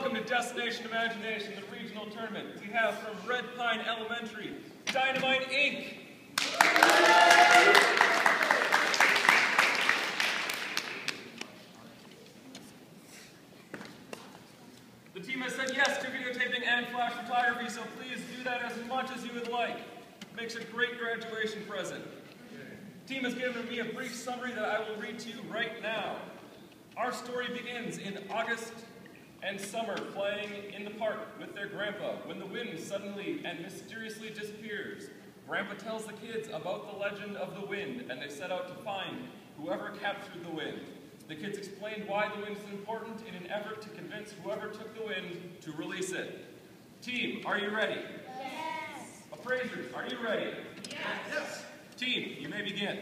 welcome to Destination Imagination, the regional tournament. We have from Red Pine Elementary, Dynamite, Inc. The team has said yes to videotaping and flash photography, so please do that as much as you would like. It makes a great graduation present. The team has given me a brief summary that I will read to you right now. Our story begins in August and summer playing in the park with their grandpa when the wind suddenly and mysteriously disappears. Grandpa tells the kids about the legend of the wind, and they set out to find whoever captured the wind. The kids explained why the wind is important in an effort to convince whoever took the wind to release it. Team, are you ready? Yes. Appraisers, are you ready? Yes. Team, you may begin.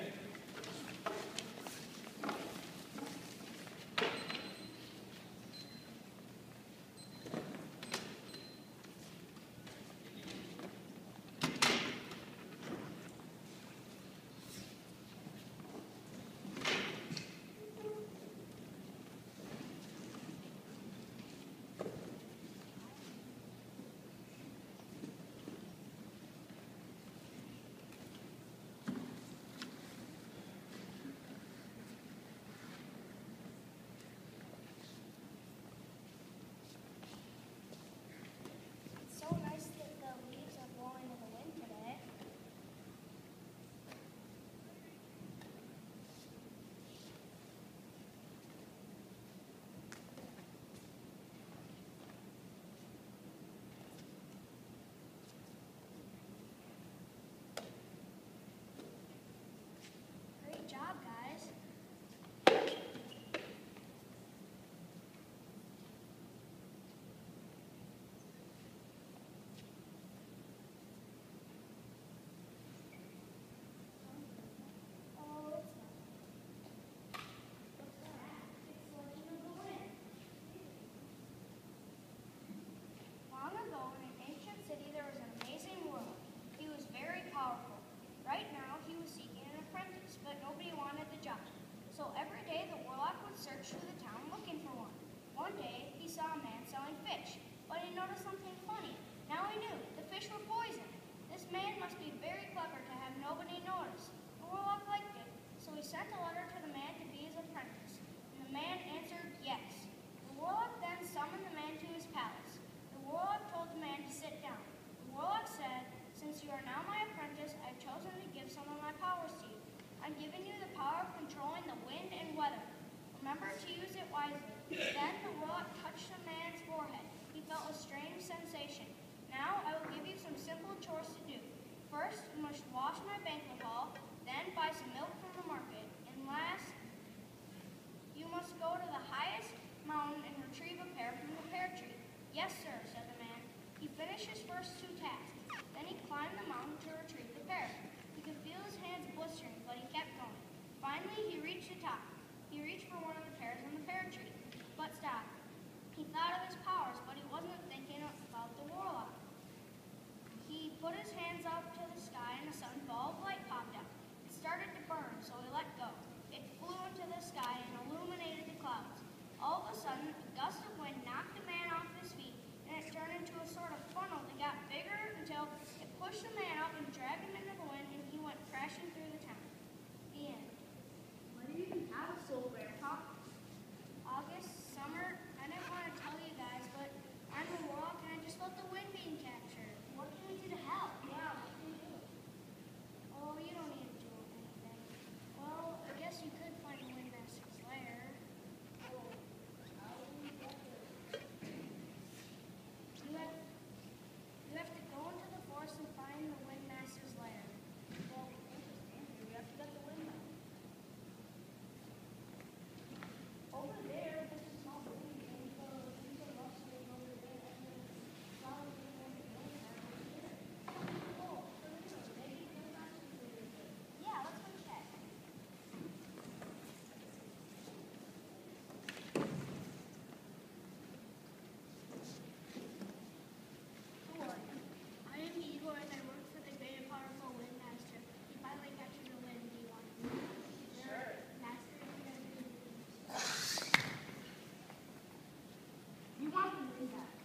So every day the warlock would search through the town looking for one. One day he saw a man selling fish, but he noticed something funny. Now he knew the fish were poisoned. This man must be very clever to have nobody notice. The warlock liked it, so he sent a letter to the man to be his apprentice. And the man answered yes. The warlock then summoned the man to his palace. The warlock told the man to sit down. The warlock said, "Since you are now my apprentice, I have chosen to give some of my powers to you. I'm giving you the power of controlling the wind and weather. Remember to use it wisely." Then the warlock touched the man's forehead. He felt a strange sensation. "Now I will give you some simple chores to do. First, you must wash my banquet hall, then buy some milk from the market, and last, you must go to the highest mountain and retrieve a pear from the pear tree." "Yes, sir," said the man. He finished his first two tasks. Then he climbed the mountain to retrieve the pear. He could feel his hands blistering, but he kept going. Finally, he reached the top. He reached for one of the pears on the pear tree, but stopped. He thought of his powers, but he wasn't thinking about the warlock. He put his hands up to the sky, and a sudden ball of light popped up. It started to burn, so he let go. It flew into the sky and illuminated the clouds. All of a sudden, a gust of wind knocked the man off his feet, and it turned into a sort of funnel that got bigger until is that?